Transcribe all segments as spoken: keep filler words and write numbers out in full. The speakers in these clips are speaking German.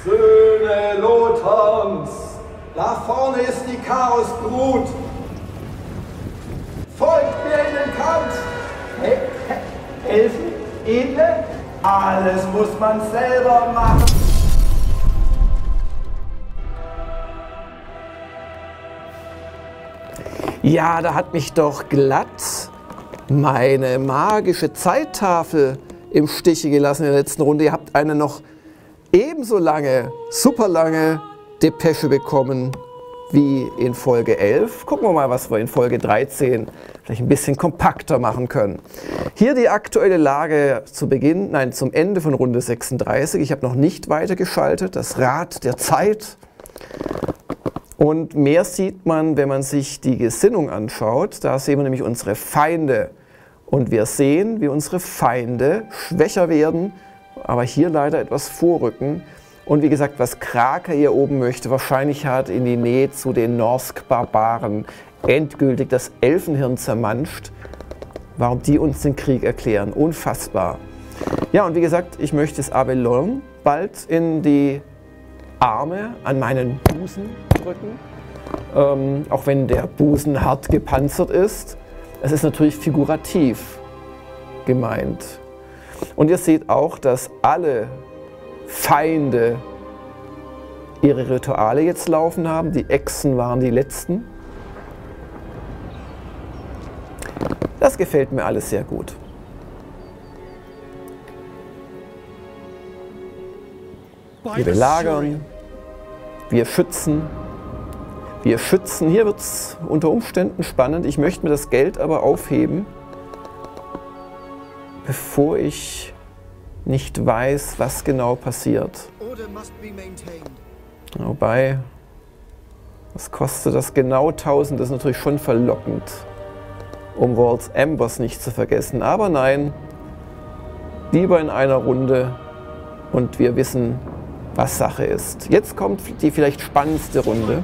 Söhne Lothans, da vorne ist die Chaosbrut. Folgt mir in den Kampf. He He Elfen, Edle, alles muss man selber machen. Ja, da hat mich doch glatt meine magische Zeittafel im Stiche gelassen in der letzten Runde. Ihr habt eine noch ebenso lange, super lange Depesche bekommen wie in Folge elf. Gucken wir mal, was wir in Folge dreizehn vielleicht ein bisschen kompakter machen können. Hier die aktuelle Lage zu Beginn, nein, zum Ende von Runde sechsunddreißig. Ich habe noch nicht weitergeschaltet, das Rad der Zeit. Und mehr sieht man, wenn man sich die Gesinnung anschaut. Da sehen wir nämlich unsere Feinde. Und wir sehen, wie unsere Feinde schwächer werden, aber hier leider etwas vorrücken. Und wie gesagt, was Krake hier oben möchte, wahrscheinlich hat in die Nähe zu den Norsk-Barbaren endgültig das Elfenhirn zermanscht. Warum die uns den Krieg erklären, unfassbar. Ja, und wie gesagt, ich möchte das Abelone bald in die Arme an meinen Busen drücken, ähm, auch wenn der Busen hart gepanzert ist. Es ist natürlich figurativ gemeint. Und ihr seht auch, dass alle Feinde ihre Rituale jetzt laufen haben. Die Echsen waren die letzten. Das gefällt mir alles sehr gut. Wir belagern, wir schützen, wir schützen. Hier wird es unter Umständen spannend. Ich möchte mir das Geld aber aufheben, bevor ich nicht weiß, was genau passiert. Wobei, was kostet das genau? tausend, das ist natürlich schon verlockend, um World's Embers nicht zu vergessen. Aber nein, lieber in einer Runde und wir wissen, was Sache ist. Jetzt kommt die vielleicht spannendste Runde.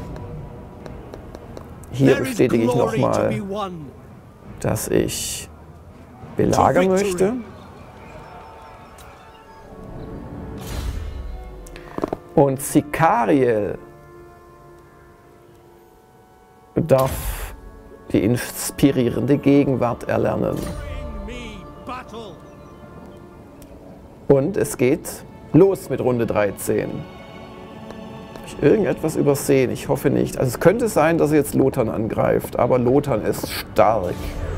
Hier bestätige ich nochmal, dass ich belagern möchte. Und Sicariel darf die inspirierende Gegenwart erlernen. Und es geht los mit Runde dreizehn. Habe ich irgendetwas übersehen? Ich hoffe nicht. Also es könnte sein, dass er jetzt Lothern angreift, aber Lothern ist stark.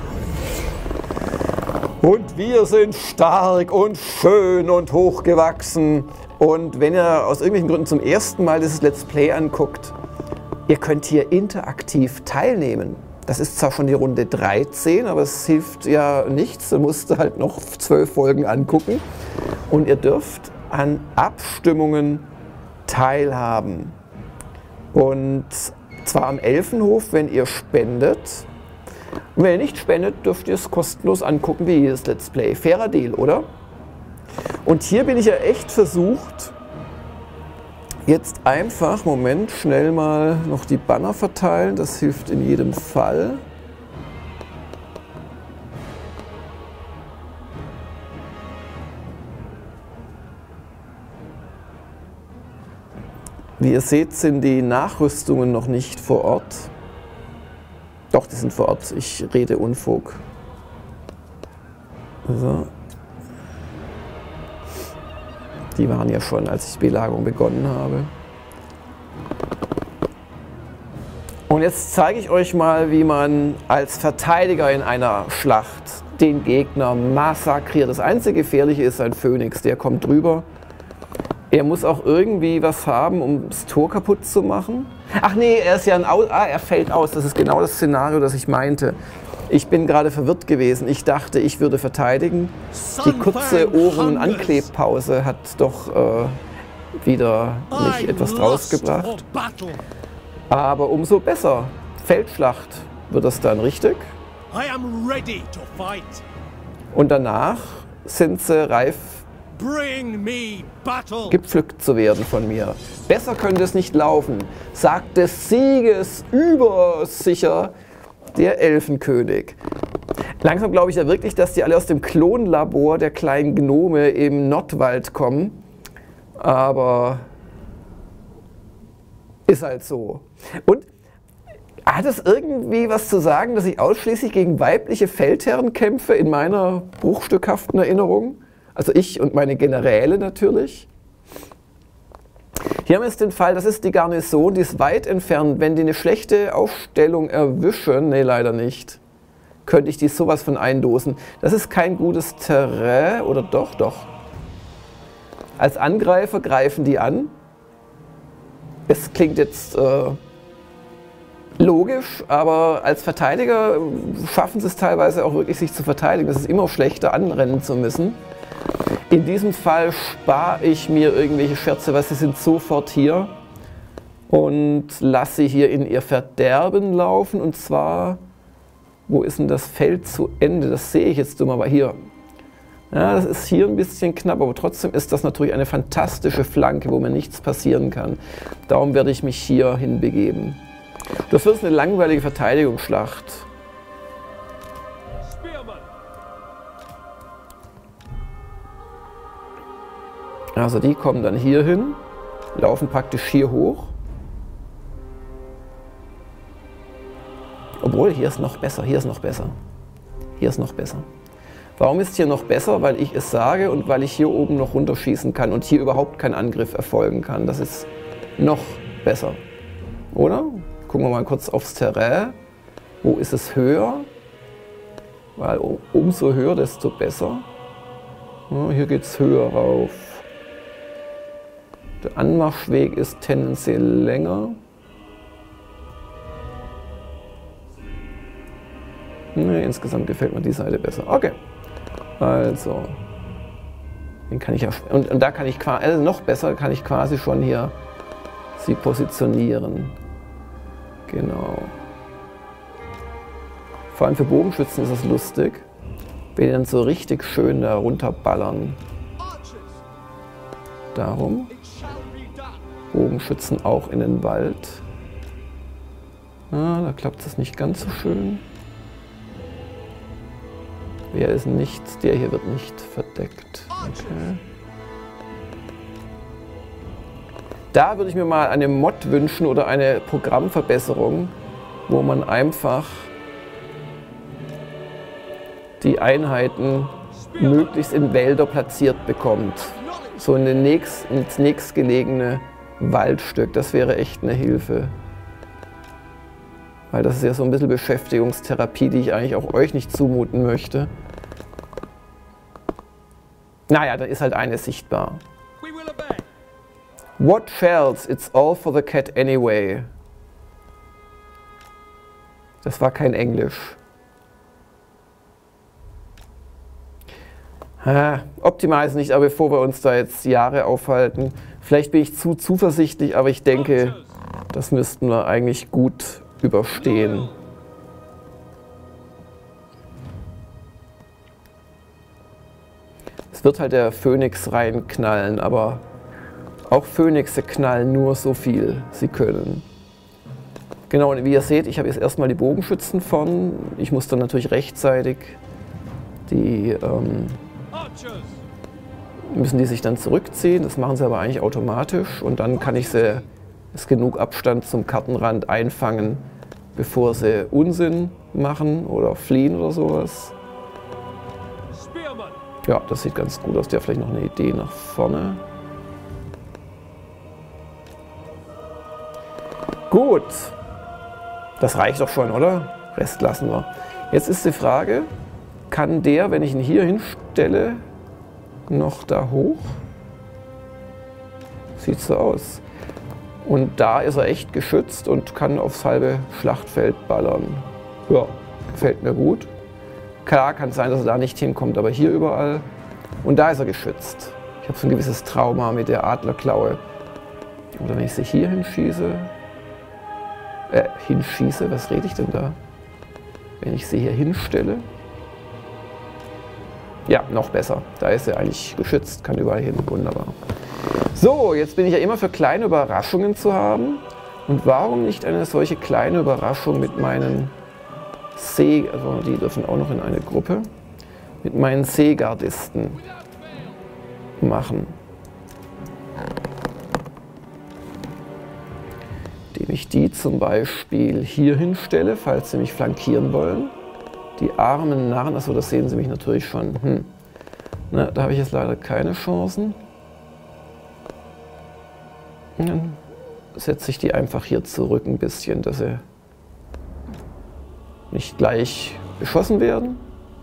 Und wir sind stark und schön und hochgewachsen. Und wenn ihr aus irgendwelchen Gründen zum ersten Mal dieses Let's Play anguckt, ihr könnt hier interaktiv teilnehmen. Das ist zwar schon die Runde dreizehn, aber es hilft ja nichts. Du musst halt noch zwölf Folgen angucken. Und ihr dürft an Abstimmungen teilhaben. Und zwar am Elfenhof, wenn ihr spendet. Und wenn ihr nicht spendet, dürft ihr es kostenlos angucken wie jedes Let's Play. Fairer Deal, oder? Und hier bin ich ja echt versucht, jetzt einfach, Moment, schnell mal noch die Banner verteilen. Das hilft in jedem Fall. Wie ihr seht, sind die Nachrüstungen noch nicht vor Ort. Doch, die sind vor Ort. Ich rede Unfug. So. Die waren ja schon, als ich die Belagerung begonnen habe. Und jetzt zeige ich euch mal, wie man als Verteidiger in einer Schlacht den Gegner massakriert. Das einzige Gefährliche ist ein Phönix, der kommt drüber. Er muss auch irgendwie was haben, um das Tor kaputt zu machen. Ach nee, er ist ja ein Au ah, er fällt aus. Das ist genau das Szenario, das ich meinte. Ich bin gerade verwirrt gewesen. Ich dachte, ich würde verteidigen. Die kurze Ohren- und Anklebpause hat doch äh, wieder nicht etwas draus gebracht. Aber umso besser. Feldschlacht wird das dann richtig. Und danach sind sie reif, gepflückt zu werden von mir. Besser könnte es nicht laufen, sagt des Sieges übersicher der Elfenkönig. Langsam glaube ich ja wirklich, dass die alle aus dem Klonlabor der kleinen Gnome im Nordwald kommen. Aber ist halt so. Und hat es irgendwie was zu sagen, dass ich ausschließlich gegen weibliche Feldherren kämpfe in meiner bruchstückhaften Erinnerung? Also ich und meine Generäle natürlich. Hier haben wir jetzt den Fall, das ist die Garnison, die ist weit entfernt. Wenn die eine schlechte Aufstellung erwischen, nee, leider nicht, könnte ich die sowas von eindosen. Das ist kein gutes Terrain, oder doch, doch. Als Angreifer greifen die an. Es klingt jetzt äh, logisch, aber als Verteidiger schaffen sie es teilweise auch wirklich, sich zu verteidigen. Es ist immer schlechter, anrennen zu müssen. In diesem Fall spare ich mir irgendwelche Scherze, weil sie sind sofort hier und lasse sie hier in ihr Verderben laufen. Und zwar, wo ist denn das Feld zu Ende? Das sehe ich jetzt dumm, aber hier. Ja, das ist hier ein bisschen knapp, aber trotzdem ist das natürlich eine fantastische Flanke, wo mir nichts passieren kann. Darum werde ich mich hier hinbegeben. Das wird eine langweilige Verteidigungsschlacht. Also die kommen dann hier hin, laufen praktisch hier hoch. Obwohl, hier ist noch besser, hier ist noch besser. Hier ist noch besser. Warum ist hier noch besser? Weil ich es sage und weil ich hier oben noch runterschießen kann und hier überhaupt kein Angriff erfolgen kann. Das ist noch besser. Oder? Gucken wir mal kurz aufs Terrain. Wo ist es höher? Weil umso höher, desto besser. Ja, hier geht es höher rauf. Der Anmarschweg ist tendenziell länger. Nee, insgesamt gefällt mir die Seite besser. Okay. Also. Den kann ich ja. Und, und da kann ich quasi, also noch besser, kann ich quasi schon hier sie positionieren. Genau. Vor allem für Bogenschützen ist das lustig, wenn die dann so richtig schön da runterballern. Darum. Bogenschützen auch in den Wald. Ah, da klappt es nicht ganz so schön. Wer ist nicht? Der hier wird nicht verdeckt. Okay. Da würde ich mir mal eine Mod wünschen oder eine Programmverbesserung, wo man einfach die Einheiten möglichst in Wälder platziert bekommt. So in den nächst, ins nächstgelegene Waldstück, das wäre echt eine Hilfe. Weil das ist ja so ein bisschen Beschäftigungstherapie, die ich eigentlich auch euch nicht zumuten möchte. Naja, da ist halt eine sichtbar. What shells? It's all for the cat anyway. Das war kein Englisch. Ah, optimize nicht, aber bevor wir uns da jetzt Jahre aufhalten. Vielleicht bin ich zu zuversichtlich, aber ich denke, das müssten wir eigentlich gut überstehen. Es wird halt der Phönix reinknallen, aber auch Phönixe knallen nur so viel sie können. Genau, und wie ihr seht, ich habe jetzt erstmal die Bogenschützen vorn. Ich muss dann natürlich rechtzeitig die ähm, müssen die sich dann zurückziehen. Das machen sie aber eigentlich automatisch und dann kann ich sie ist genug Abstand zum Kartenrand einfangen, bevor sie Unsinn machen oder fliehen oder sowas. Ja, das sieht ganz gut aus. Der hat vielleicht noch eine Idee nach vorne. Gut. Das reicht doch schon, oder? Rest lassen wir. Jetzt ist die Frage, kann der, wenn ich ihn hier hinstelle, noch da hoch? Sieht so aus. Und da ist er echt geschützt und kann aufs halbe Schlachtfeld ballern. Ja, gefällt mir gut. Klar kann es sein, dass er da nicht hinkommt, aber hier überall. Und da ist er geschützt. Ich habe so ein gewisses Trauma mit der Adlerklaue. Oder wenn ich sie hier hinschieße. Äh, hinschieße, was rede ich denn da? Wenn ich sie hier hinstelle. Ja, noch besser. Da ist er eigentlich geschützt, kann überall hin. Wunderbar. So, jetzt bin ich ja immer für kleine Überraschungen zu haben. Und warum nicht eine solche kleine Überraschung mit meinen See, also die dürfen auch noch in eine Gruppe, mit meinen Seegardisten machen. ich die zum Beispiel hier hinstelle, falls sie mich flankieren wollen. Die armen Narren, achso, das sehen sie mich natürlich schon. Hm. Na, da habe ich jetzt leider keine Chancen. Dann setze ich die einfach hier zurück ein bisschen, dass sie nicht gleich beschossen werden.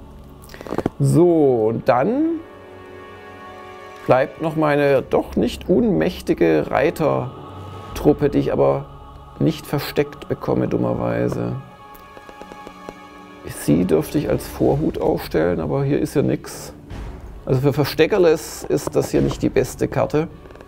So, und dann bleibt noch meine doch nicht unmächtige Reitertruppe, die ich aber nicht versteckt bekomme, dummerweise. Sie dürfte ich als Vorhut aufstellen, aber hier ist ja nichts. Also für Versteckerles ist das hier nicht die beste Karte.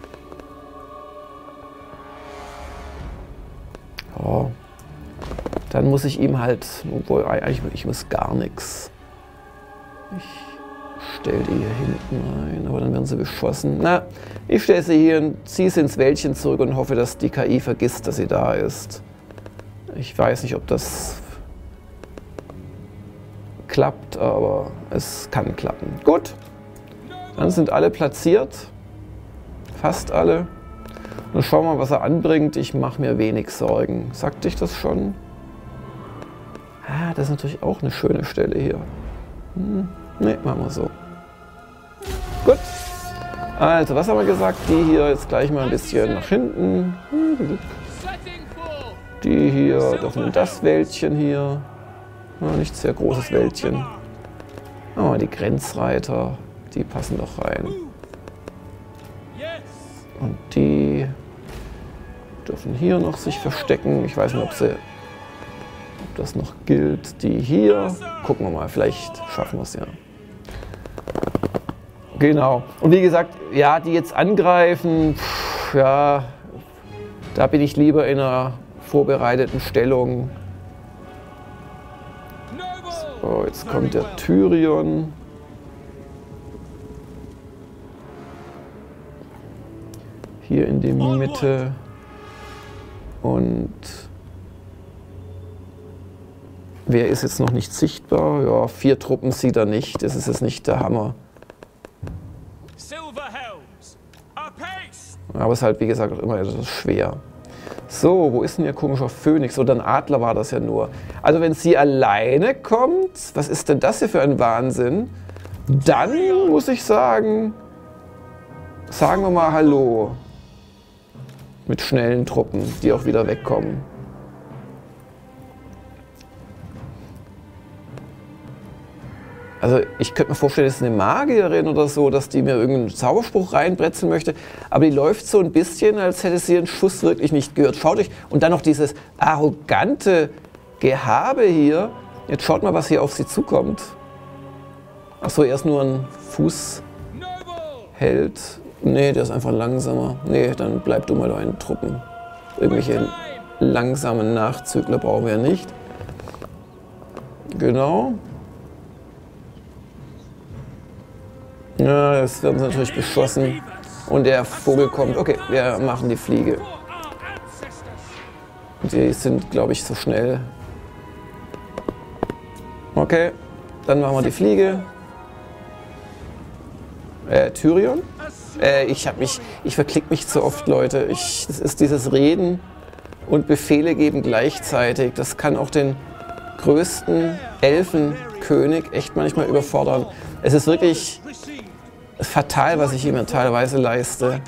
Oh. Dann muss ich ihm halt, obwohl eigentlich ich muss gar nichts. Ich stelle die hier hinten rein, aber dann werden sie beschossen. Na, ich stelle sie hier und ziehe sie ins Wäldchen zurück und hoffe, dass die K I vergisst, dass sie da ist. Ich weiß nicht, ob das klappt, aber es kann klappen. Gut, dann sind alle platziert. Fast alle. Und schauen wir mal, was er anbringt. Ich mache mir wenig Sorgen. Sagte ich das schon? Ah, das ist natürlich auch eine schöne Stelle hier. Hm, ne, machen wir so. Gut. Also, was haben wir gesagt? Die hier jetzt gleich mal ein bisschen nach hinten. Die hier dürfen in das Wäldchen hier. Ja, nicht sehr großes Wäldchen. Oh, die Grenzreiter, die passen doch rein. Und die dürfen hier noch sich verstecken. Ich weiß nicht, ob, sie, ob das noch gilt. Die hier, gucken wir mal, vielleicht schaffen wir es ja. Genau. Und wie gesagt, ja, die jetzt angreifen, pff, ja, da bin ich lieber in einer vorbereiteten Stellung. So, jetzt kommt der Tyrion. Hier in die Mitte. Und wer ist jetzt noch nicht sichtbar? Ja, vier Truppen sieht er nicht. Das ist jetzt nicht der Hammer. Aber es ist halt, wie gesagt, auch immer etwas schwer. So, wo ist denn ihr komischer Phönix? Oder ein Adler war das ja nur. Also wenn sie alleine kommt, was ist denn das hier für ein Wahnsinn? Dann muss ich sagen, sagen wir mal Hallo. Mit schnellen Truppen, die auch wieder wegkommen. Also ich könnte mir vorstellen, das ist eine Magierin oder so, dass die mir irgendeinen Zauberspruch reinbrezeln möchte. Aber die läuft so ein bisschen, als hätte sie den Schuss wirklich nicht gehört. Schaut euch, und dann noch dieses arrogante Gehabe hier. Jetzt schaut mal, was hier auf sie zukommt. Achso, er ist nur ein Fußheld. Nee, der ist einfach langsamer. Nee, dann bleib du mal da in Truppen. Irgendwelche langsamen Nachzügler brauchen wir nicht. Genau. Ja, jetzt werden sie natürlich beschossen. Und der Vogel kommt. Okay, wir machen die Fliege. Die sind, glaube ich, so schnell. Okay, dann machen wir die Fliege. Äh, Tyrion? Äh, ich hab mich, ich verklick mich zu oft, Leute. Ich, das ist dieses Reden und Befehle geben gleichzeitig. Das kann auch den größten Elfenkönig echt manchmal überfordern. Es ist wirklich fatal, was ich ihm teilweise leiste.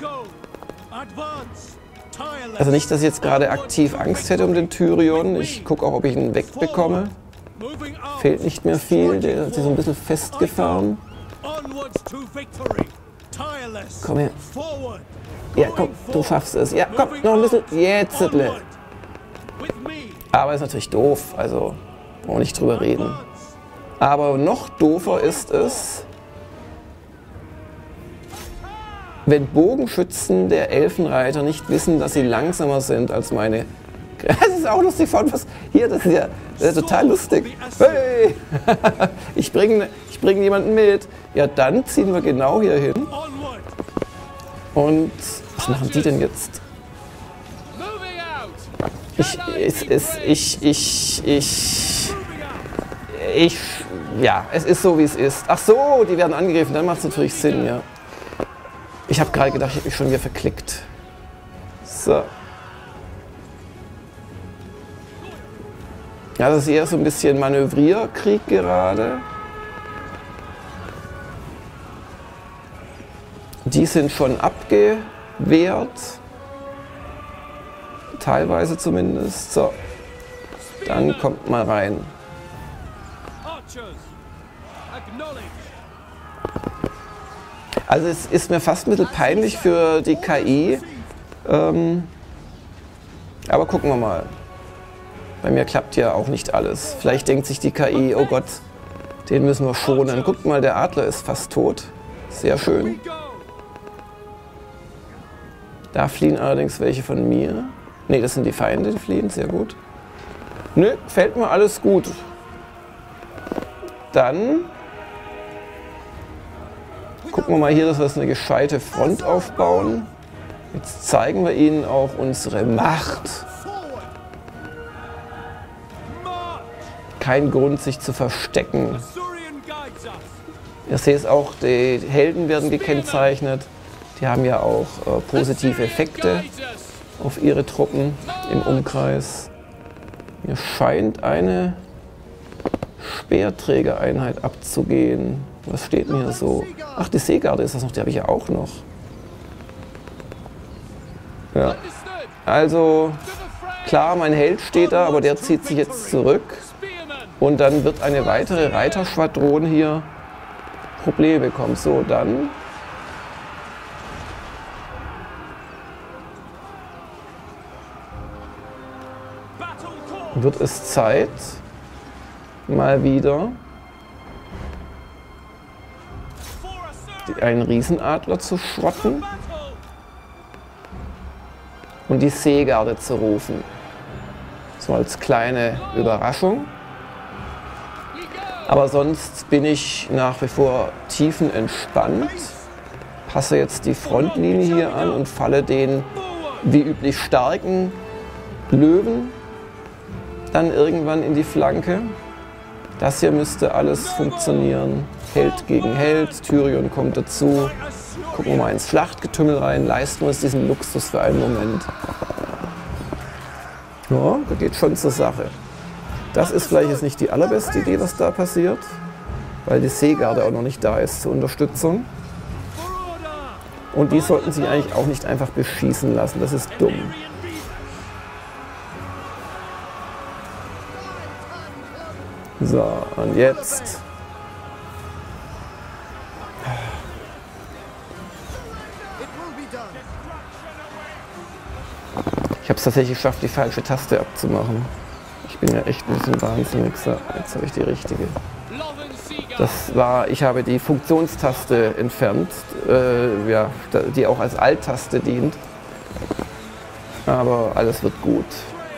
Also nicht, dass ich jetzt gerade aktiv Angst hätte um den Tyrion. Ich gucke auch, ob ich ihn wegbekomme. Fehlt nicht mehr viel. Der hat sich so ein bisschen festgefahren. Komm her. Ja, komm, du schaffst es. Ja, komm, noch ein bisschen. Jetzt. Aber ist natürlich doof. Also, auch nicht drüber reden. Aber noch doofer ist es, wenn Bogenschützen der Elfenreiter nicht wissen, dass sie langsamer sind als meine. Das ist auch lustig von was. Hier, das ist ja, das ist ja total lustig. Hey! Ich bringe ich bring jemanden mit. Ja, dann ziehen wir genau hier hin. Und was machen die denn jetzt? Ich, es, es, ich, ich, ich, ich, ja, es ist so, wie es ist. Ach so, die werden angegriffen, dann macht es natürlich Sinn, ja. Ich habe gerade gedacht, ich habe mich schon wieder verklickt. So. Ja, das ist eher so ein bisschen Manövrierkrieg gerade. Die sind schon abgewehrt. Teilweise zumindest. So, dann kommt mal rein. Also es ist mir fast ein bisschen peinlich für die K I. Ähm, aber gucken wir mal. Bei mir klappt ja auch nicht alles. Vielleicht denkt sich die K I, oh Gott, den müssen wir schonen. Guckt mal, der Adler ist fast tot. Sehr schön. Da fliehen allerdings welche von mir. Ne, das sind die Feinde, die fliehen. Sehr gut. Nö, fällt mir alles gut. Dann gucken wir mal hier, dass wir eine gescheite Front aufbauen. Jetzt zeigen wir ihnen auch unsere Macht. Kein Grund, sich zu verstecken. Ihr seht es auch, die Helden werden gekennzeichnet. Die haben ja auch äh, positive Effekte auf ihre Truppen im Umkreis. Mir scheint eine Speerträgereinheit abzugehen. Was steht denn hier so? Ach, die Seegarde ist das noch, die habe ich ja auch noch. Ja. Also, klar, mein Held steht da, aber der zieht sich jetzt zurück. Und dann wird eine weitere Reiterschwadron hier Probleme bekommen. So, dann wird es Zeit, mal wieder einen Riesenadler zu schrotten und die Seegarde zu rufen. So als kleine Überraschung. Aber sonst bin ich nach wie vor tiefenentspannt, passe jetzt die Frontlinie hier an und falle den wie üblich starken Löwen dann irgendwann in die Flanke. Das hier müsste alles funktionieren. Held gegen Held, Tyrion kommt dazu. Gucken wir mal ins Schlachtgetümmel rein, leisten wir uns diesen Luxus für einen Moment. Ja, da geht schon zur Sache. Das ist vielleicht jetzt nicht die allerbeste Idee, was da passiert, weil die Seegarde auch noch nicht da ist zur Unterstützung. Und die sollten sich eigentlich auch nicht einfach beschießen lassen, das ist dumm. So, und jetzt ich habe es tatsächlich geschafft, die falsche Taste abzumachen. Ich bin ja echt ein bisschen wahnsinnig. So, jetzt habe ich die richtige. Das war, ich habe die Funktionstaste entfernt, äh, ja, die auch als Alt-Taste dient. Aber alles wird gut.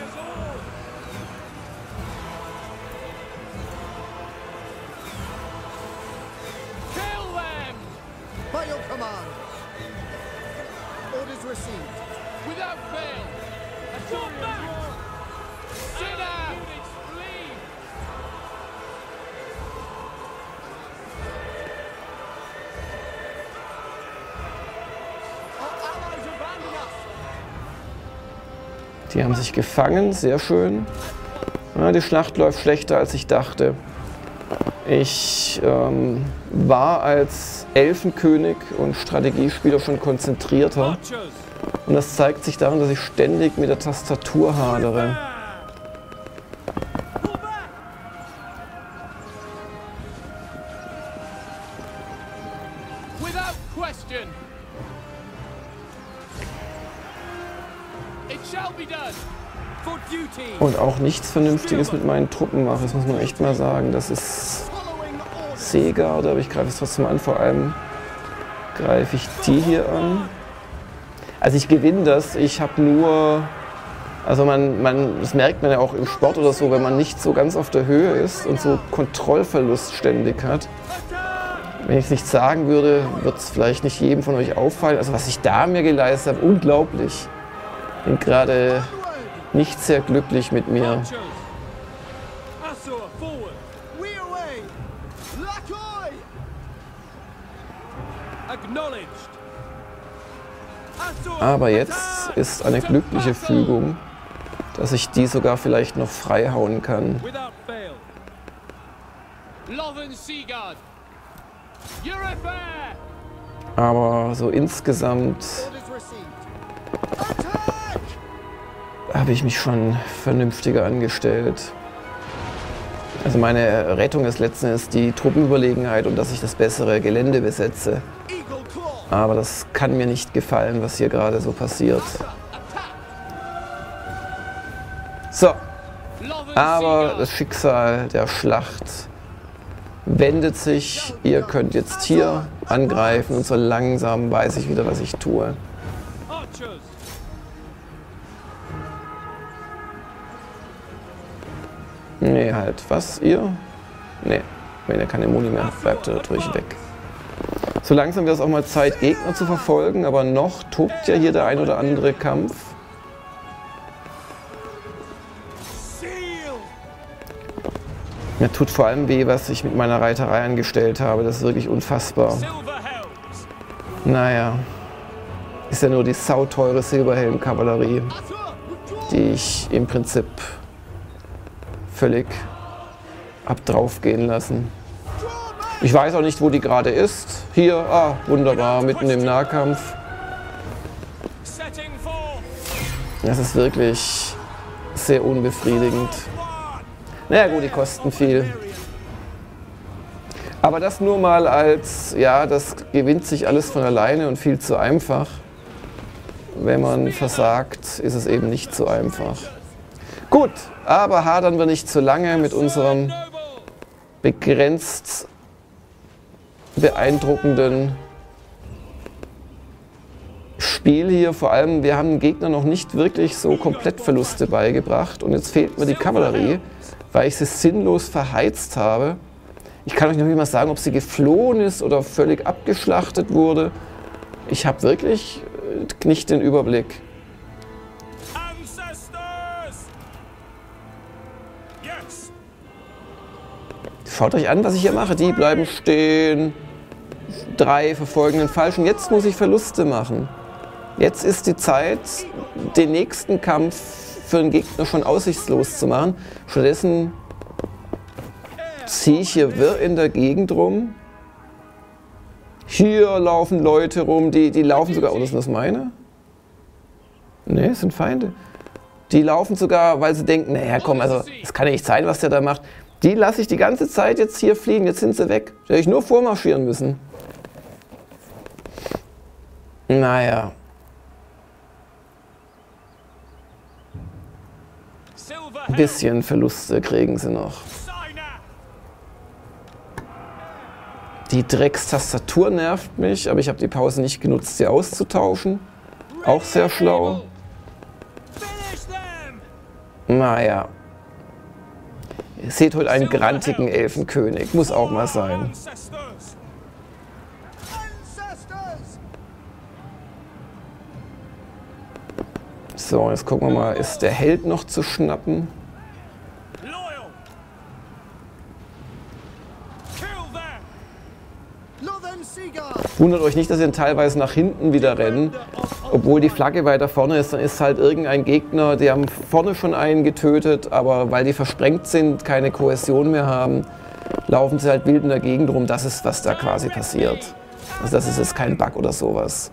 Die haben sich gefangen, sehr schön. Ja, die Schlacht läuft schlechter, als ich dachte. Ich ähm, war als Elfenkönig und Strategiespieler schon konzentrierter. Und das zeigt sich daran, dass ich ständig mit der Tastatur hadere. Und auch nichts Vernünftiges mit meinen Truppen mache, das muss man echt mal sagen. Das ist Seegarde, aber ich greife es trotzdem an. Vor allem greife ich die hier an. Also ich gewinne das, ich habe nur, also man, man, das merkt man ja auch im Sport oder so, wenn man nicht so ganz auf der Höhe ist und so Kontrollverlust ständig hat. Wenn ich es nicht sagen würde, wird es vielleicht nicht jedem von euch auffallen. Also was ich da mir geleistet habe, unglaublich. Ich bin gerade nicht sehr glücklich mit mir. Aber jetzt ist eine glückliche Fügung, dass ich die sogar vielleicht noch frei hauen kann. Aber so insgesamt habe ich mich schon vernünftiger angestellt. Also meine Rettung ist letzten Endes die Truppenüberlegenheit und dass ich das bessere Gelände besetze. Aber das kann mir nicht gefallen, was hier gerade so passiert. So, aber das Schicksal der Schlacht wendet sich. Ihr könnt jetzt hier angreifen und so langsam weiß ich wieder, was ich tue. Nee, halt. Was, ihr? Nee, wenn ihr keine Muni mehr habt, bleibt ihr natürlich weg. So langsam wird es auch mal Zeit, Gegner zu verfolgen, aber noch tobt ja hier der ein oder andere Kampf. Mir tut vor allem weh, was ich mit meiner Reiterei angestellt habe. Das ist wirklich unfassbar. Naja, ist ja nur die sauteure Silberhelm-Kavallerie, die ich im Prinzip völlig hab draufgehen lassen. Ich weiß auch nicht, wo die gerade ist. Hier, ah, wunderbar, mitten im Nahkampf. Das ist wirklich sehr unbefriedigend. Naja gut, die kosten viel. Aber das nur mal als, ja, das gewinnt sich alles von alleine und viel zu einfach. Wenn man versagt, ist es eben nicht so einfach. Gut, aber hadern wir nicht zu lange mit unserem begrenzt beeindruckenden Spiel hier. Vor allem, wir haben den Gegner noch nicht wirklich so komplett Verluste beigebracht. Und jetzt fehlt mir die Kavallerie, weil ich sie sinnlos verheizt habe. Ich kann euch noch nicht mal sagen, ob sie geflohen ist oder völlig abgeschlachtet wurde. Ich habe wirklich nicht den Überblick. Schaut euch an, was ich hier mache. Die bleiben stehen. Drei verfolgen den Falschen. Jetzt muss ich Verluste machen. Jetzt ist die Zeit, den nächsten Kampf für den Gegner schon aussichtslos zu machen. Stattdessen ziehe ich hier wirr in der Gegend rum. Hier laufen Leute rum, die, die laufen sogar... Oh, das sind das meine? Ne, das sind Feinde. Die laufen sogar, weil sie denken, naja komm, also das kann ja nicht sein, was der da macht. Die lasse ich die ganze Zeit jetzt hier fliegen, jetzt sind sie weg. Da hätte ich nur vormarschieren müssen. Naja. Ein bisschen Verluste kriegen sie noch. Die Dreckstastatur nervt mich, aber ich habe die Pause nicht genutzt, sie auszutauschen. Auch sehr schlau. Naja. Ihr seht heute einen grantigen Elfenkönig. Muss auch mal sein. So, jetzt gucken wir mal, ist der Held noch zu schnappen? Wundert euch nicht, dass sie teilweise nach hinten wieder rennen, obwohl die Flagge weiter vorne ist. Dann ist halt irgendein Gegner, die haben vorne schon einen getötet, aber weil die versprengt sind, keine Kohäsion mehr haben, laufen sie halt wild in der Gegend rum. Das ist, was da quasi passiert. Also das ist jetzt kein Bug oder sowas.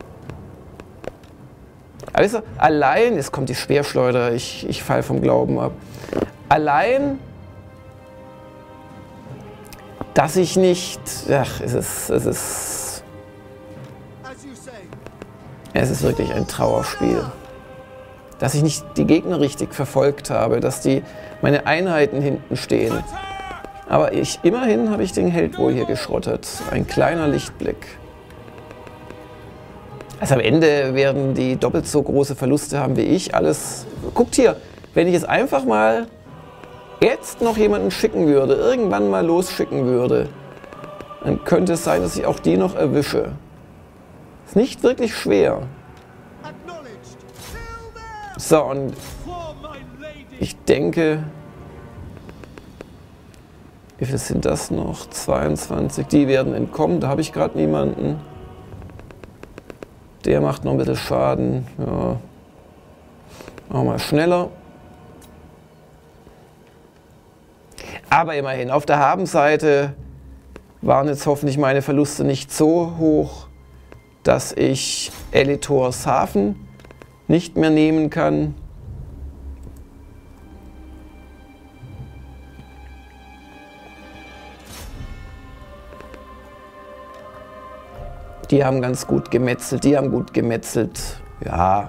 Aber wisst ihr, allein, jetzt kommt die Speerschleuder, ich, ich falle vom Glauben ab. Allein, dass ich nicht, ach, es ist, es ist, es ist wirklich ein Trauerspiel. Dass ich nicht die Gegner richtig verfolgt habe, dass die, meine Einheiten hinten stehen. Aber ich, immerhin habe ich den Held wohl hier geschrottet. Ein kleiner Lichtblick. Also am Ende werden die doppelt so große Verluste haben wie ich. Alles, guckt hier, wenn ich es einfach mal jetzt noch jemanden schicken würde, irgendwann mal losschicken würde, dann könnte es sein, dass ich auch die noch erwische. Ist nicht wirklich schwer. So, und ich denke, wie viele sind das noch? zweiundzwanzig, die werden entkommen, da habe ich gerade niemanden. Der macht noch ein bisschen Schaden. Ja. Machen wir mal schneller. Aber immerhin, auf der Habenseite waren jetzt hoffentlich meine Verluste nicht so hoch, dass ich Elitors Hafen nicht mehr nehmen kann. Die haben ganz gut gemetzelt, die haben gut gemetzelt. Ja.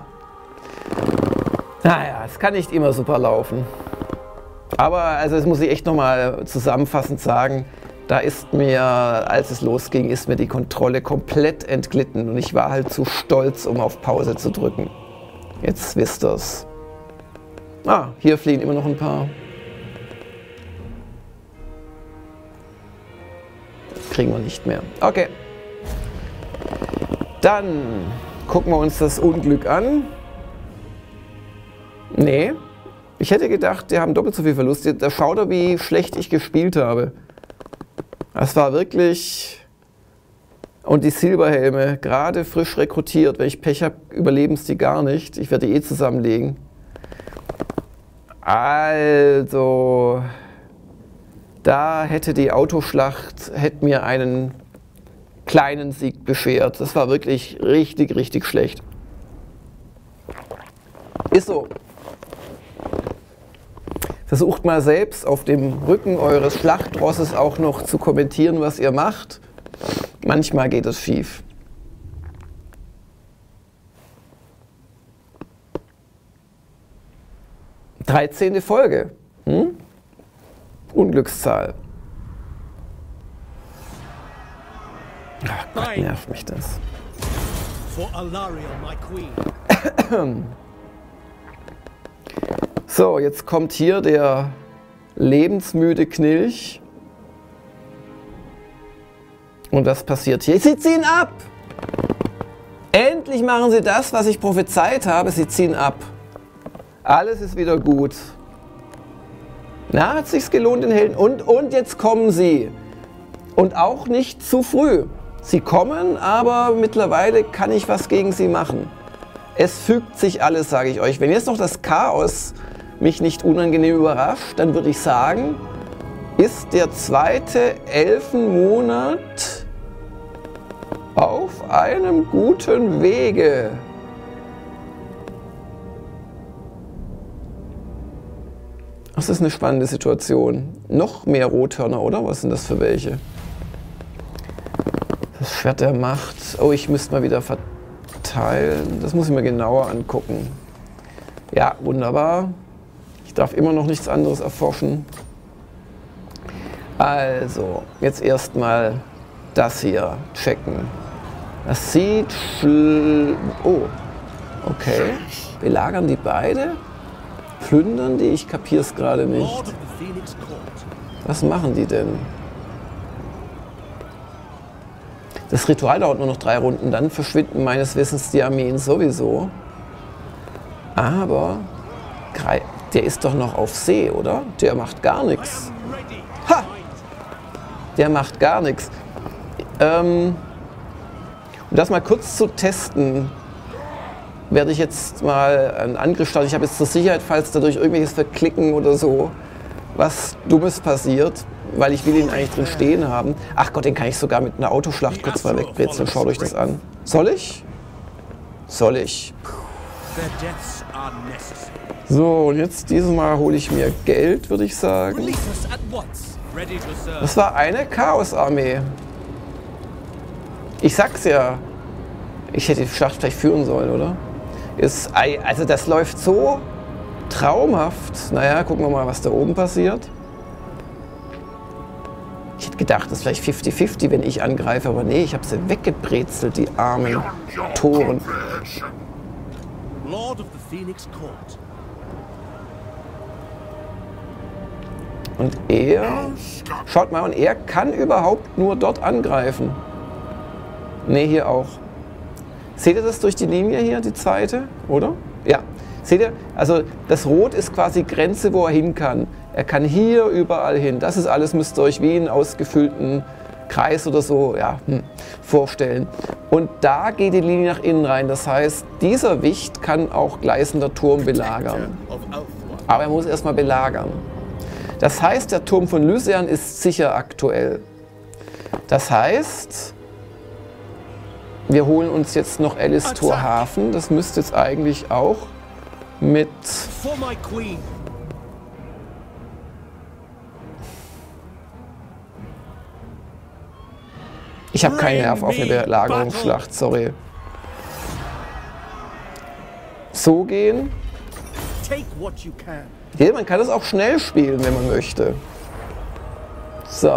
Naja, es kann nicht immer super laufen. Aber, also das muss ich echt nochmal zusammenfassend sagen, da ist mir, als es losging, ist mir die Kontrolle komplett entglitten und ich war halt zu stolz, um auf Pause zu drücken. Jetzt wisst ihr's. Ah, hier fliehen immer noch ein paar. Kriegen wir nicht mehr. Okay. Dann gucken wir uns das Unglück an. Nee, ich hätte gedacht, die haben doppelt so viel Verlust. Da schaut er, wie schlecht ich gespielt habe. Das war wirklich... Und die Silberhelme, gerade frisch rekrutiert. Wenn ich Pech habe, überleben es die gar nicht. Ich werde die eh zusammenlegen. Also... Da hätte die Autoschlacht hätte mir einen kleinen Sieg beschert. Das war wirklich richtig, richtig schlecht. Ist so. Versucht mal selbst auf dem Rücken eures Schlachtrosses auch noch zu kommentieren, was ihr macht. Manchmal geht es schief. dreizehnte Folge. Hm? Unglückszahl. Ach Gott, nervt mich das. So, jetzt kommt hier der lebensmüde Knilch. Und was passiert hier? Sie ziehen ab! Endlich machen sie das, was ich prophezeit habe. Sie ziehen ab. Alles ist wieder gut. Na, hat sich's gelohnt, den Helden. Und, und jetzt kommen sie. Und auch nicht zu früh. Sie kommen, aber mittlerweile kann ich was gegen sie machen. Es fügt sich alles, sage ich euch. Wenn jetzt noch das Chaos mich nicht unangenehm überrascht, dann würde ich sagen, ist der zweite Elfenmonat auf einem guten Wege. Das ist eine spannende Situation. Noch mehr Rothörner, oder? Was sind das für welche? Das Schwert der Macht. Oh, ich müsste mal wieder verteilen. Das muss ich mir genauer angucken. Ja, wunderbar. Ich darf immer noch nichts anderes erforschen. Also, jetzt erstmal das hier checken. Das sieht schl... Oh, okay. Belagern die beide? Plündern die? Ich kapier's gerade nicht. Was machen die denn? Das Ritual dauert nur noch drei Runden, dann verschwinden meines Wissens die Armeen sowieso. Aber der ist doch noch auf See, oder? Der macht gar nichts. Ha! Der macht gar nichts. Ähm, um das mal kurz zu testen, werde ich jetzt mal einen Angriff starten. Ich habe jetzt zur Sicherheit, falls dadurch irgendwelches Verklicken oder so was Dummes passiert, weil ich will ihn eigentlich drin stehen haben. Ach Gott, den kann ich sogar mit einer Autoschlacht kurz mal wegbrezeln. Schaut euch das an. Soll ich? Soll ich? So, und jetzt dieses Mal hole ich mir Geld, würde ich sagen. Das war eine Chaosarmee. Ich sag's ja. Ich hätte die Schlacht vielleicht führen sollen, oder? Ist, also das läuft so traumhaft. Naja, gucken wir mal, was da oben passiert. Ich hätte gedacht, das ist vielleicht fifty fifty, wenn ich angreife, aber nee, ich habe sie weggebrezelt, die armen Toren. Und er, schaut mal, und er kann überhaupt nur dort angreifen. Nee, hier auch. Seht ihr das durch die Linie hier, die zweite, oder? Ja. Seht ihr? Also das Rot ist quasi Grenze, wo er hin kann. Er kann hier überall hin. Das ist alles, müsst ihr euch wie einen ausgefüllten Kreis oder so ja, hm, vorstellen. Und da geht die Linie nach innen rein. Das heißt, dieser Wicht kann auch gleißender Turm belagern. Aber er muss erstmal belagern. Das heißt, der Turm von Lysian ist sicher aktuell. Das heißt, wir holen uns jetzt noch Elistor Hafen. Das müsste jetzt eigentlich auch mit... Ich habe keinen Nerv auf eine Belagerungsschlacht, sorry. So gehen. Ja, man kann das auch schnell spielen, wenn man möchte. So.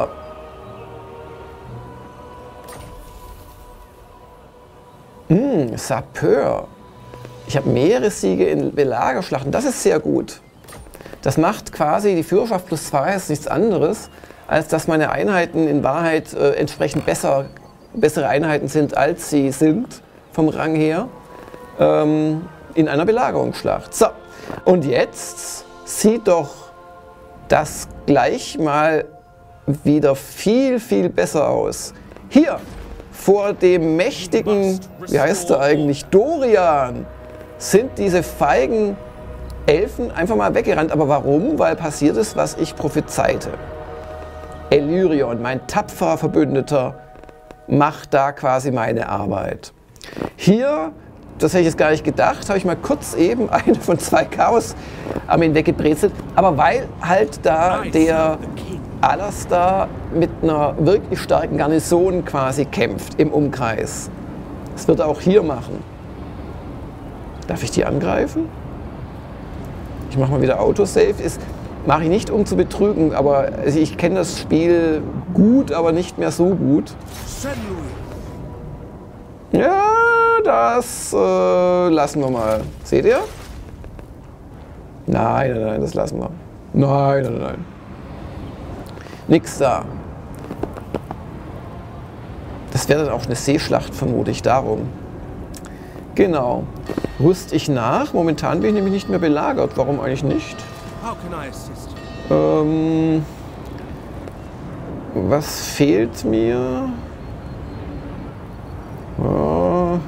Hm, Sapeur. Ich habe mehrere Siege in Belagerschlachten. Das ist sehr gut. Das macht quasi die Führerschaft plus zwei, ist nichts anderes, als dass meine Einheiten in Wahrheit äh, entsprechend besser, bessere Einheiten sind, als sie sind, vom Rang her, ähm, in einer Belagerungsschlacht. So, und jetzt sieht doch das gleich mal wieder viel, viel besser aus. Hier, vor dem mächtigen, wie heißt er eigentlich, Dorian, sind diese feigen Elfen einfach mal weggerannt. Aber warum? Weil passiert ist, was ich prophezeite. Ellyrion, mein tapferer Verbündeter, macht da quasi meine Arbeit. Hier, das hätte ich jetzt gar nicht gedacht, habe ich mal kurz eben eine von zwei Chaos-Armeen weggebrezelt. Aber weil halt da der Alastar mit einer wirklich starken Garnison quasi kämpft im Umkreis. Das wird er auch hier machen. Darf ich die angreifen? Ich mache mal wieder Autosave. Ist Mache ich nicht, um zu betrügen, aber also ich kenne das Spiel gut, aber nicht mehr so gut. Ja, das äh, lassen wir mal. Seht ihr? Nein, nein, nein, das lassen wir. Nein, nein, nein. Nix da. Das wäre dann auch eine Seeschlacht, vermute ich, darum. Genau. Rüste ich nach? Momentan bin ich nämlich nicht mehr belagert. Warum eigentlich nicht? Ähm, was fehlt mir? Ja,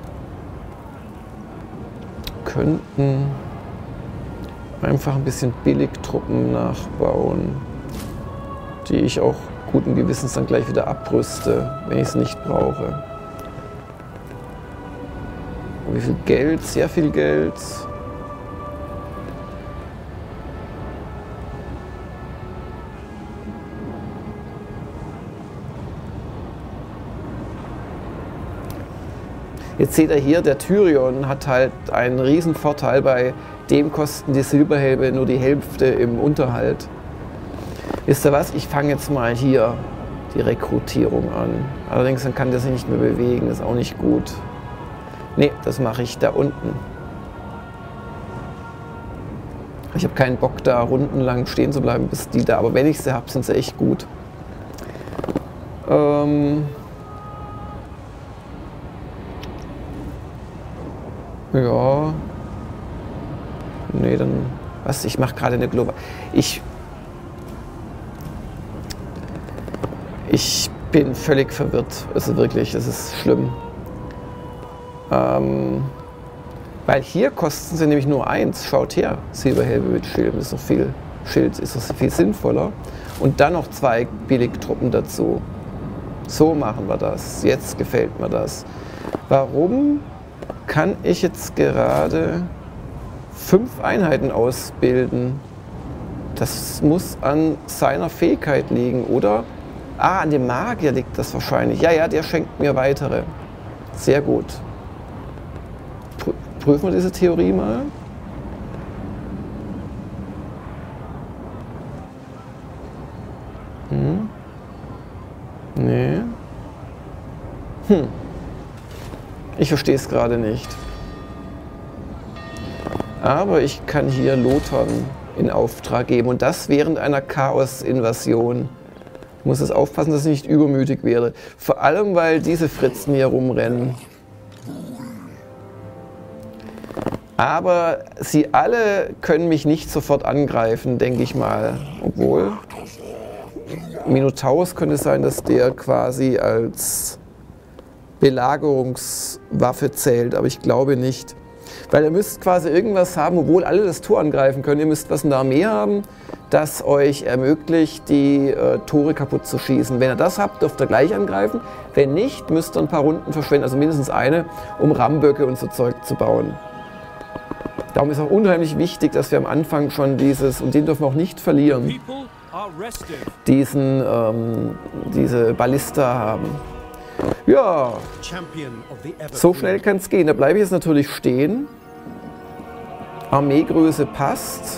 könnten einfach ein bisschen Billigtruppen nachbauen, die ich auch guten Gewissens dann gleich wieder abrüste, wenn ich es nicht brauche. Wie viel Geld? Sehr viel Geld. Jetzt seht ihr hier, der Tyrion hat halt einen riesen Vorteil, bei dem kosten die Silberhelme nur die Hälfte im Unterhalt. Wisst ihr was, ich fange jetzt mal hier die Rekrutierung an. Allerdings dann kann der sich nicht mehr bewegen, ist auch nicht gut. Ne, das mache ich da unten. Ich habe keinen Bock, da rundenlang stehen zu bleiben, bis die da, aber wenn ich sie habe, sind sie echt gut. Ähm... Ja. Nee, dann. Was? Ich mache gerade eine Global. Ich. Ich bin völlig verwirrt. Also wirklich, es ist schlimm. Ähm, weil hier kosten sie nämlich nur eins. Schaut her. Silberhelme mit Schild. Das ist doch viel. Schild ist doch viel sinnvoller. Und dann noch zwei Billigtruppen dazu. So machen wir das. Jetzt gefällt mir das. Warum kann ich jetzt gerade fünf Einheiten ausbilden? Das muss an seiner Fähigkeit liegen, oder? Ah, an dem Magier liegt das wahrscheinlich. Ja, ja, der schenkt mir weitere. Sehr gut. Prüfen wir diese Theorie mal. Hm. Nee. Hm. Ich verstehe es gerade nicht. Aber ich kann hier Lothern in Auftrag geben und das während einer Chaos-Invasion. Ich muss jetzt aufpassen, dass ich nicht übermütig werde. Vor allem, weil diese Fritzen hier rumrennen. Aber sie alle können mich nicht sofort angreifen, denke ich mal. Obwohl, Minotaurus könnte sein, dass der quasi als Belagerungswaffe zählt, aber ich glaube nicht. Weil ihr müsst quasi irgendwas haben, obwohl alle das Tor angreifen können. Ihr müsst was in der Armee haben, das euch ermöglicht, die äh, Tore kaputt zu schießen. Wenn ihr das habt, dürft ihr gleich angreifen. Wenn nicht, müsst ihr ein paar Runden verschwenden, also mindestens eine, um Rammböcke und so Zeug zu bauen. Darum ist auch unheimlich wichtig, dass wir am Anfang schon dieses, und den dürfen wir auch nicht verlieren, diesen, ähm, diese Ballista haben. Ja, so schnell kann es gehen. Da bleibe ich jetzt natürlich stehen. Armeegröße passt.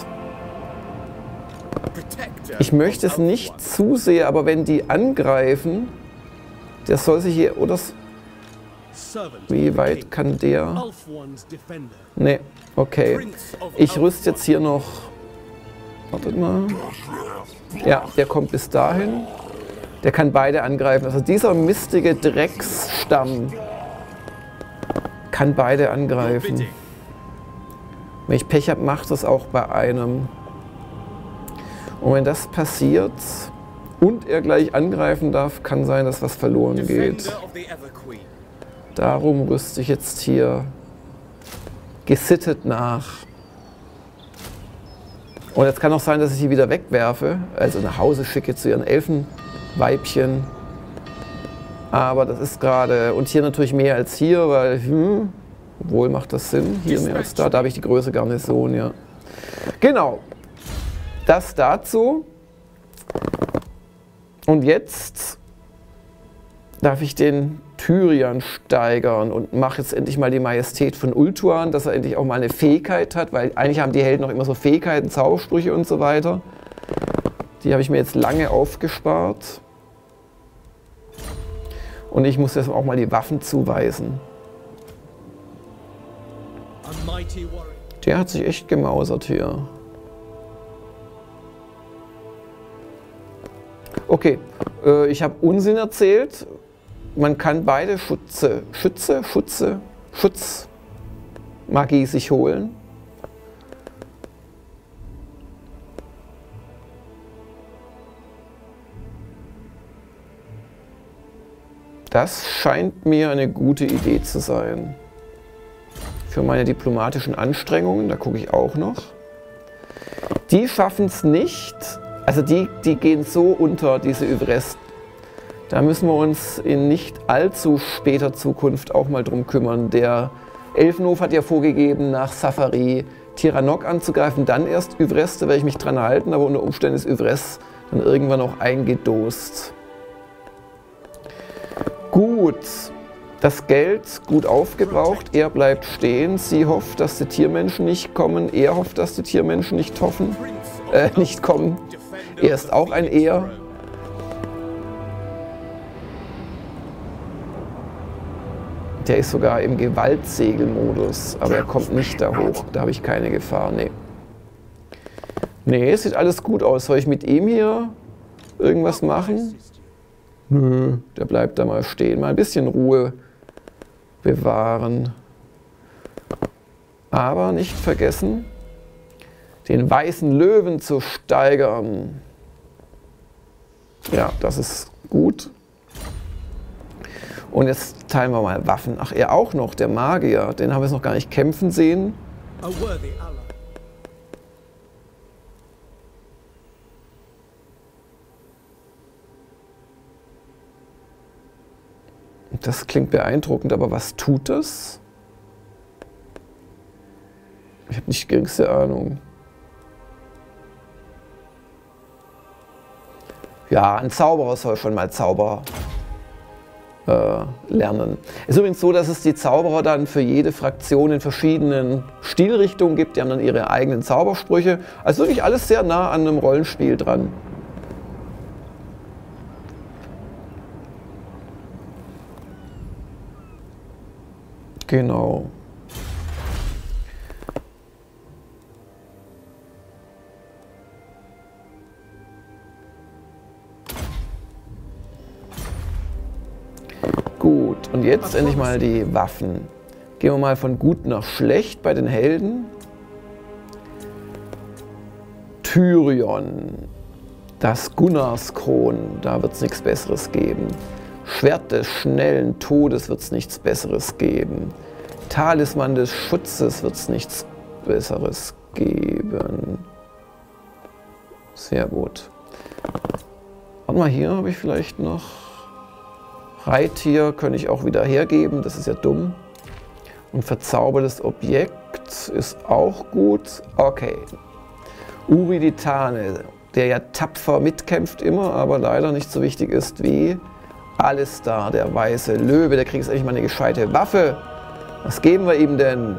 Ich möchte es nicht zu sehr, aber wenn die angreifen, der soll sich hier, oder? Wie weit kann der? Ne, okay. Ich rüste jetzt hier noch. Wartet mal. Ja, der kommt bis dahin. Der kann beide angreifen. Also dieser mistige Drecksstamm kann beide angreifen. Wenn ich Pech habe, macht das auch bei einem. Und wenn das passiert und er gleich angreifen darf, kann sein, dass was verloren geht. Darum rüste ich jetzt hier gesittet nach. Und jetzt kann auch sein, dass ich sie wieder wegwerfe, also nach Hause schicke zu ihren Elfenweibchen. Aber das ist gerade, und hier natürlich mehr als hier, weil, hm, obwohl macht das Sinn, hier mehr als da, da habe ich die größere Garnison, ja. Genau, das dazu. Und jetzt darf ich den Tyrian steigern und mache jetzt endlich mal die Majestät von Ultuan, dass er endlich auch mal eine Fähigkeit hat, weil eigentlich haben die Helden noch immer so Fähigkeiten, Zaubersprüche und so weiter. Die habe ich mir jetzt lange aufgespart. Und ich muss jetzt auch mal die Waffen zuweisen. Der hat sich echt gemausert hier. Okay, äh, ich habe Unsinn erzählt. Man kann beide Schutze, Schütze, Schutze, Schutzmagie sich holen. Das scheint mir eine gute Idee zu sein. Für meine diplomatischen Anstrengungen, da gucke ich auch noch. Die schaffen es nicht, also die, die gehen so unter, diese Yvresse. Da müssen wir uns in nicht allzu später Zukunft auch mal drum kümmern. Der Elfenhof hat ja vorgegeben, nach Safari Tiranoc anzugreifen, dann erst Yvresse, da werde ich mich dran halten, aber unter Umständen ist Yvresse dann irgendwann auch eingedost. Gut, das Geld gut aufgebraucht, er bleibt stehen, sie hofft, dass die Tiermenschen nicht kommen, er hofft, dass die Tiermenschen nicht hoffen, äh, nicht kommen. Er ist auch ein Er. Der ist sogar im Gewaltsegelmodus, aber er kommt nicht da hoch. Da habe ich keine Gefahr, nee. Nee, es sieht alles gut aus. Soll ich mit ihm hier irgendwas machen? Nö, der bleibt da mal stehen. Mal ein bisschen Ruhe bewahren. Aber nicht vergessen, den weißen Löwen zu steigern. Ja, das ist gut. Und jetzt teilen wir mal Waffen. Ach, er auch noch, der Magier. Den haben wir jetzt noch gar nicht kämpfen sehen. Das klingt beeindruckend, aber was tut das? Ich habe nicht die geringste Ahnung. Ja, ein Zauberer soll schon mal Zauber äh, lernen. Es ist übrigens so, dass es die Zauberer dann für jede Fraktion in verschiedenen Stilrichtungen gibt. Die haben dann ihre eigenen Zaubersprüche. Also wirklich alles sehr nah an einem Rollenspiel dran. Genau. Gut, und jetzt endlich mal die Waffen. Gehen wir mal von gut nach schlecht bei den Helden. Tyrion, das Gunnarskron, da wird es nichts Besseres geben. Schwert des schnellen Todes wird es nichts Besseres geben. Talisman des Schutzes wird es nichts Besseres geben. Sehr gut. Warte mal, hier habe ich vielleicht noch Reittier, könnte ich auch wieder hergeben, das ist ja dumm. Und verzaubertes Objekt ist auch gut. Okay. Uriditane, der ja tapfer mitkämpft immer, aber leider nicht so wichtig ist wie Alistar, der weiße Löwe. Der kriegt jetzt endlich mal eine gescheite Waffe. Was geben wir ihm denn?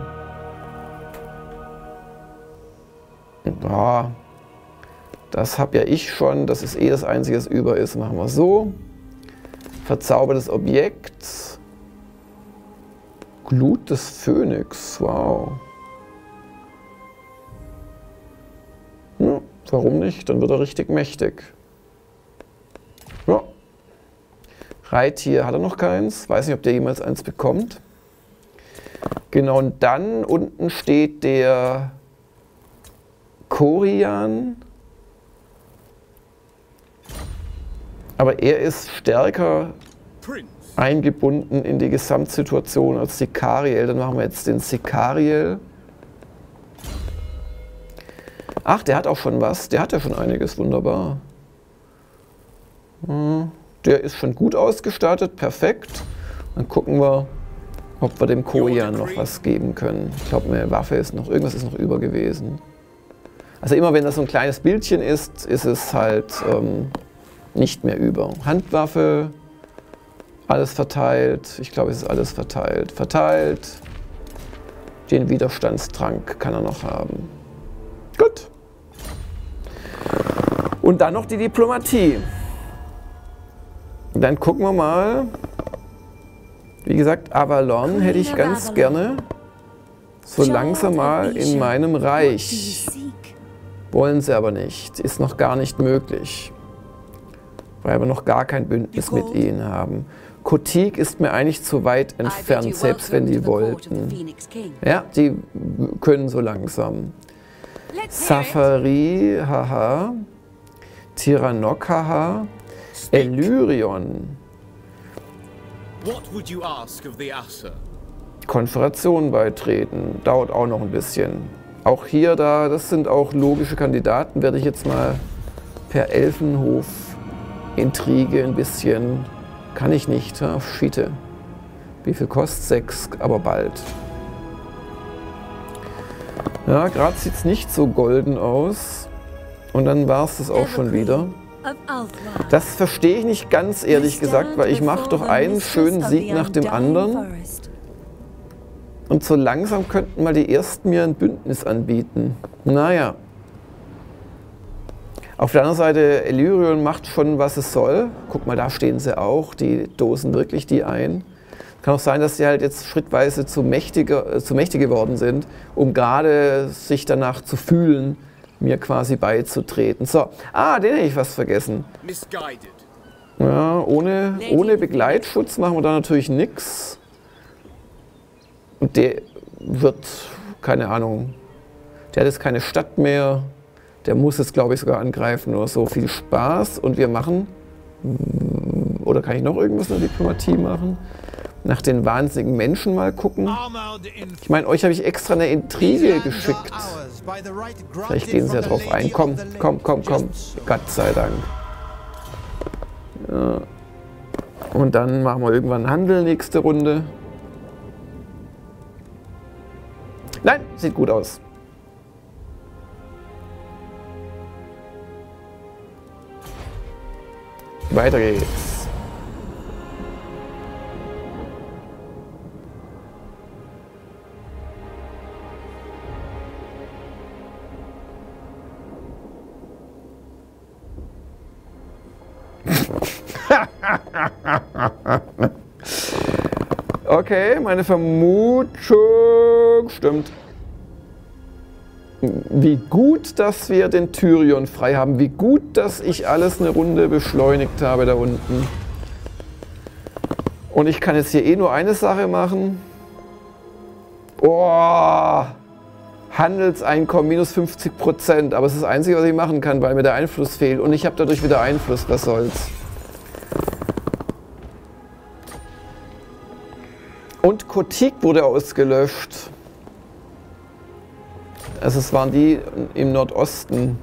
Ja, das habe ja ich schon. Das ist eh das Einzige, was über ist. Machen wir so. Verzaubertes Objekt. Glut des Phönix. Wow. Ja, warum nicht? Dann wird er richtig mächtig. Ja. Reittier hat er noch keins. Weiß nicht, ob der jemals eins bekommt. Genau, und dann unten steht der Korian. Aber er ist stärker eingebunden in die Gesamtsituation als Sicariel. Dann machen wir jetzt den Sicariel. Ach, der hat auch schon was. Der hat ja schon einiges. Wunderbar. Der ist schon gut ausgestattet. Perfekt. Dann gucken wir, ob wir dem Korian noch was geben können. Ich glaube, eine Waffe ist noch, irgendwas ist noch über gewesen. Also immer wenn das so ein kleines Bildchen ist, ist es halt ähm, nicht mehr über. Handwaffe, alles verteilt. Ich glaube, es ist alles verteilt. Verteilt. Den Widerstandstrank kann er noch haben. Gut. Und dann noch die Diplomatie. Dann gucken wir mal. Wie gesagt, Avalon hätte ich ganz gerne so langsam mal in meinem Reich. Wollen sie aber nicht. Ist noch gar nicht möglich. Weil wir noch gar kein Bündnis mit ihnen haben. Kotik ist mir eigentlich zu weit entfernt, selbst wenn die wollten. Ja, die können so langsam. Safari, haha. Tiranoc, haha. Ellyrion. Konföderation beitreten. Dauert auch noch ein bisschen. Auch hier, da, das sind auch logische Kandidaten, werde ich jetzt mal per Elfenhof-Intrige ein bisschen. Kann ich nicht, ja? Schiete. Wie viel kostet? Sechs, aber bald. Ja, gerade sieht es nicht so golden aus. Und dann war es das auch schon wieder. Das verstehe ich nicht ganz, ehrlich gesagt, weil ich mache doch einen schönen Sieg nach dem anderen. Und so langsam könnten mal die Ersten mir ein Bündnis anbieten. Naja. Auf der anderen Seite, Ellyrion macht schon, was es soll. Guck mal, da stehen sie auch. Die dosen wirklich die ein. Kann auch sein, dass sie halt jetzt schrittweise zu, mächtiger, zu mächtig geworden sind, um gerade sich danach zu fühlen, mir quasi beizutreten. So, ah, den hätte ich fast vergessen. Ja, ohne, ohne Begleitschutz machen wir da natürlich nichts. Und der wird, keine Ahnung, der hat jetzt keine Stadt mehr. Der muss jetzt, glaube ich, sogar angreifen. Nur so viel Spaß. Und wir machen, oder kann ich noch irgendwas in der Diplomatie machen? Nach den wahnsinnigen Menschen mal gucken. Ich meine, euch habe ich extra eine Intrige geschickt. Vielleicht gehen sie ja drauf ein. Komm, komm, komm, komm. Gott sei Dank. Ja. Und dann machen wir irgendwann Handel nächste Runde. Nein, sieht gut aus. Weiter geht's. Okay, meine Vermutung stimmt. Wie gut, dass wir den Tyrion frei haben. Wie gut, dass ich alles eine Runde beschleunigt habe da unten. Und ich kann jetzt hier eh nur eine Sache machen. Oh, Handelseinkommen minus fünfzig Prozent. Aber es ist das Einzige, was ich machen kann, weil mir der Einfluss fehlt. Und ich habe dadurch wieder Einfluss. Was soll's. Und Kotik wurde ausgelöscht. Also es waren die im Nordosten.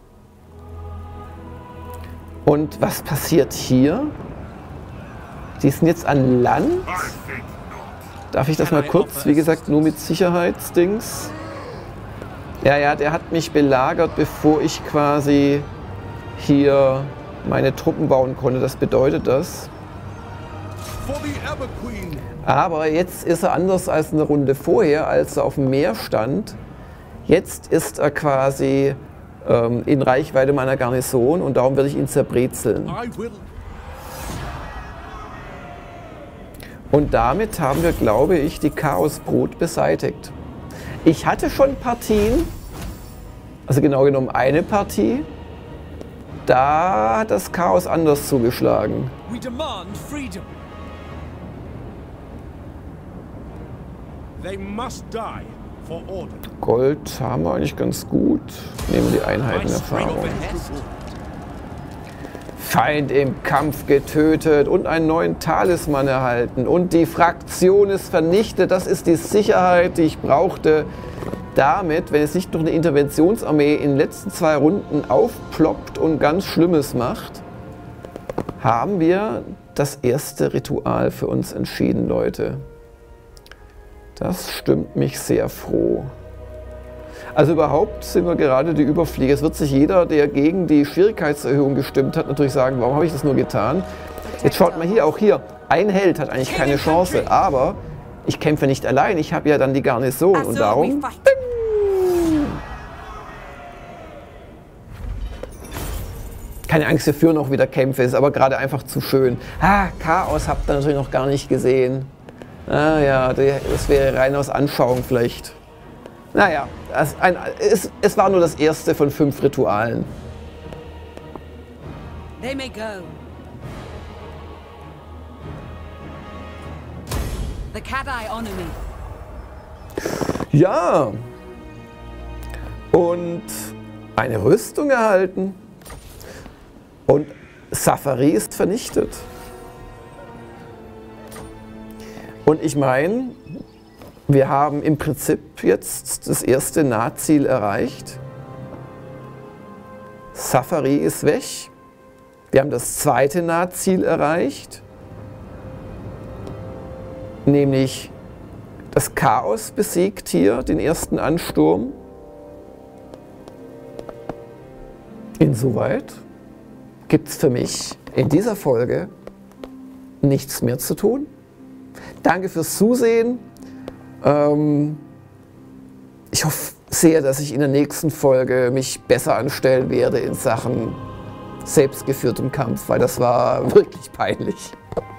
Und was passiert hier? Die sind jetzt an Land. Darf ich das mal kurz, wie gesagt, nur mit Sicherheitsdings? Ja, ja, der hat mich belagert, bevor ich quasi hier meine Truppen bauen konnte. Das bedeutet das. Aber jetzt ist er anders als eine Runde vorher, als er auf dem Meer stand. Jetzt ist er quasi ähm, in Reichweite meiner Garnison und darum werde ich ihn zerbrezeln. Und damit haben wir, glaube ich, die Chaosbrut beseitigt. Ich hatte schon Partien, also genau genommen eine Partie, da hat das Chaos anders zugeschlagen. We demand freedom. They must die for order. Gold haben wir eigentlich ganz gut. Nehmen wir die Einheitenerfahrung. Feind im Kampf getötet und einen neuen Talisman erhalten. Und die Fraktion ist vernichtet. Das ist die Sicherheit, die ich brauchte. Damit, wenn es nicht noch eine Interventionsarmee in den letzten zwei Runden aufploppt und ganz Schlimmes macht, haben wir das erste Ritual für uns entschieden, Leute. Das stimmt mich sehr froh. Also überhaupt sind wir gerade die Überflieger. Es wird sich jeder, der gegen die Schwierigkeitserhöhung gestimmt hat, natürlich sagen, warum habe ich das nur getan? Jetzt schaut mal hier, auch hier, ein Held hat eigentlich keine Chance, aber ich kämpfe nicht allein, ich habe ja dann die Garnison und darum... Keine Angst, wir führen auch wieder Kämpfe, ist aber gerade einfach zu schön. Ah, Chaos habt ihr natürlich noch gar nicht gesehen. Ah ja, das wäre rein aus Anschauung vielleicht. Naja, es, ein, es, es war nur das erste von fünf Ritualen. They may go. The Kadai honor me. Ja. Und eine Rüstung erhalten. Und Safari ist vernichtet. Und ich meine, wir haben im Prinzip jetzt das erste Nahziel erreicht. Safari ist weg. Wir haben das zweite Nahziel erreicht. Nämlich das Chaos besiegt hier den ersten Ansturm. Insoweit gibt es für mich in dieser Folge nichts mehr zu tun. Danke fürs Zusehen. Ähm, ich hoffe sehr, dass ich in der nächsten Folge mich besser anstellen werde in Sachen selbstgeführtem Kampf, weil das war wirklich peinlich.